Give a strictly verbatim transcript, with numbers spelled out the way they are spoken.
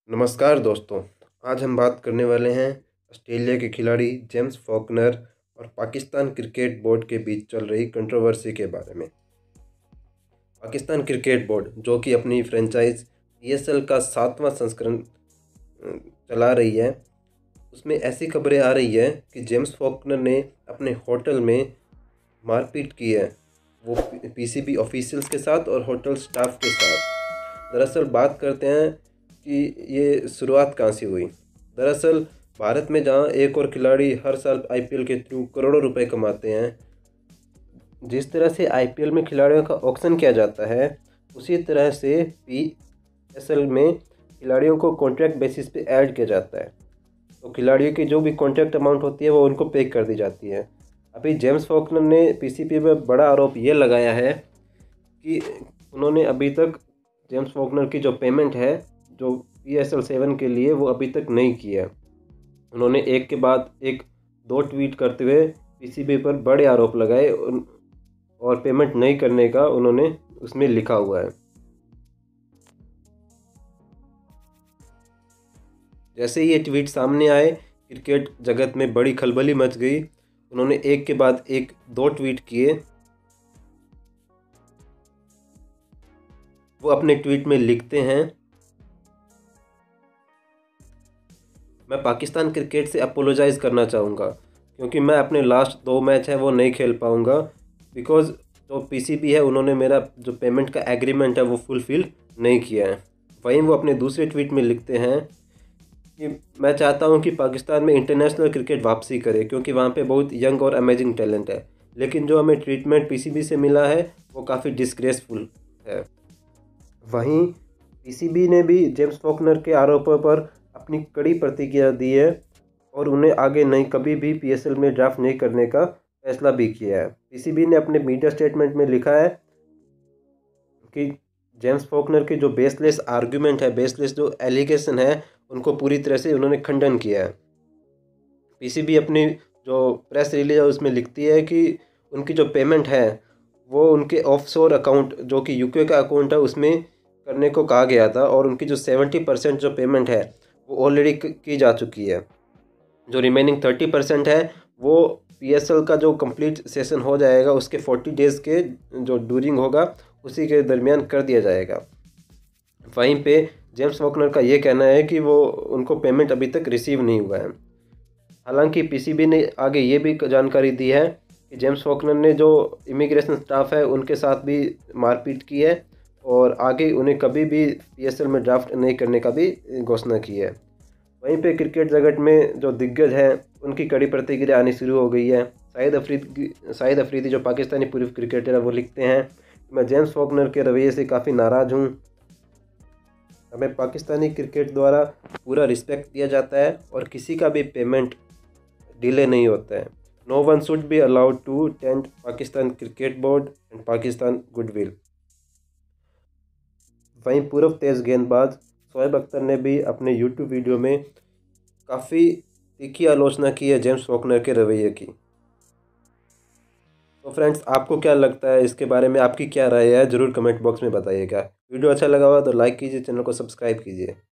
नमस्कार दोस्तों। आज हम बात करने वाले हैं ऑस्ट्रेलिया के खिलाड़ी जेम्स फॉकनर और पाकिस्तान क्रिकेट बोर्ड के बीच चल रही कंट्रोवर्सी के बारे में। पाकिस्तान क्रिकेट बोर्ड जो कि अपनी फ्रेंचाइज पीएसएल का सातवां संस्करण चला रही है, उसमें ऐसी खबरें आ रही है कि जेम्स फॉकनर ने अपने होटल में मारपीट की है, वो पीसीबी ऑफिशियल्स के साथ और होटल स्टाफ के साथ। दरअसल बात करते हैं कि ये शुरुआत कहाँ से हुई। दरअसल भारत में जहाँ एक और खिलाड़ी हर साल आईपीएल के थ्रू करोड़ों रुपए कमाते हैं, जिस तरह से आईपीएल में खिलाड़ियों का ऑक्शन किया जाता है, उसी तरह से पीएसएल में खिलाड़ियों को कॉन्ट्रैक्ट बेसिस पे ऐड किया जाता है। तो खिलाड़ियों की जो भी कॉन्ट्रैक्ट अमाउंट होती है वो उनको पे कर दी जाती है। अभी जेम्स फॉकनर ने पीसीबी पर बड़ा आरोप ये लगाया है कि उन्होंने अभी तक जेम्स फॉकनर की जो पेमेंट है जो पीएसएल सेवन के लिए, वो अभी तक नहीं की है। उन्होंने एक के बाद एक दो ट्वीट करते हुए पीसीबी पर बड़े आरोप लगाए और पेमेंट नहीं करने का उन्होंने उसमें लिखा हुआ है। जैसे ये ट्वीट सामने आए, क्रिकेट जगत में बड़ी खलबली मच गई। उन्होंने एक के बाद एक दो ट्वीट किए। वो अपने ट्वीट में लिखते हैं, मैं पाकिस्तान क्रिकेट से अपोलोजाइज़ करना चाहूँगा क्योंकि मैं अपने लास्ट दो मैच हैं वो नहीं खेल पाऊँगा, बिकॉज़ जो पीसीबी है उन्होंने मेरा जो पेमेंट का एग्रीमेंट है वो फुलफ़िल नहीं किया है। वहीं वो अपने दूसरे ट्वीट में लिखते हैं कि मैं चाहता हूं कि पाकिस्तान में इंटरनेशनल क्रिकेट वापसी करे क्योंकि वहां पे बहुत यंग और अमेजिंग टैलेंट है, लेकिन जो हमें ट्रीटमेंट पीसीबी से मिला है वो काफ़ी डिस्ग्रेसफुल है। वहीं पीसीबी ने भी जेम्स फॉकनर के आरोपों पर अपनी कड़ी प्रतिक्रिया दी है और उन्हें आगे नहीं कभी भी पीएसएल में ड्राफ्ट नहीं करने का फैसला भी किया है। पीसीबी ने अपने मीडिया स्टेटमेंट में लिखा है कि जेम्स फॉकनर के जो बेसलेस आर्गुमेंट है, बेसलेस जो एलिगेशन है, उनको पूरी तरह से उन्होंने खंडन किया है। पीसीबी अपनी जो प्रेस रिलीज है उसमें लिखती है कि उनकी जो पेमेंट है वो उनके ऑफशोर अकाउंट जो कि यूके का अकाउंट है उसमें करने को कहा गया था और उनकी जो सेवेंटी परसेंट जो पेमेंट है वो ऑलरेडी की जा चुकी है। जो रिमेनिंग थर्टी परसेंट है वो पीएसएल का जो कंप्लीट सेशन हो जाएगा उसके फोर्टी डेज़ के जो ड्यूरिंग होगा उसी के दरमियान कर दिया जाएगा। वहीं पे जेम्स फॉकनर का ये कहना है कि वो उनको पेमेंट अभी तक रिसीव नहीं हुआ है। हालांकि पीसीबी ने आगे ये भी जानकारी दी है कि जेम्स फॉकनर ने जो इमिग्रेशन स्टाफ है उनके साथ भी मारपीट की है और आगे उन्हें कभी भी पीएसएल में ड्राफ्ट नहीं करने का भी घोषणा की है। वहीं पे क्रिकेट जगत में जो दिग्गज हैं उनकी कड़ी प्रतिक्रिया आनी शुरू हो गई है। शाहिद अफरीदी शाहिद अफरीदी जो पाकिस्तानी पूर्व क्रिकेटर है वो लिखते हैं, मैं जेम्स फॉकनर के रवैये से काफ़ी नाराज़ हूँ। हमें पाकिस्तानी क्रिकेट द्वारा पूरा रिस्पेक्ट दिया जाता है और किसी का भी पेमेंट डिले नहीं होता है। No one should be allowed to taint Pakistan cricket board and Pakistan goodwill. वहीं पूर्व तेज गेंदबाज शोएब अख्तर ने भी अपने यूट्यूब वीडियो में काफ़ी तीखी आलोचना की है जेम्स फॉकनर के रवैये की। तो फ्रेंड्स, आपको क्या लगता है इसके बारे में, आपकी क्या राय है, ज़रूर कमेंट बॉक्स में बताइएगा। वीडियो अच्छा लगा हुआ तो लाइक कीजिए, चैनल को सब्सक्राइब कीजिए।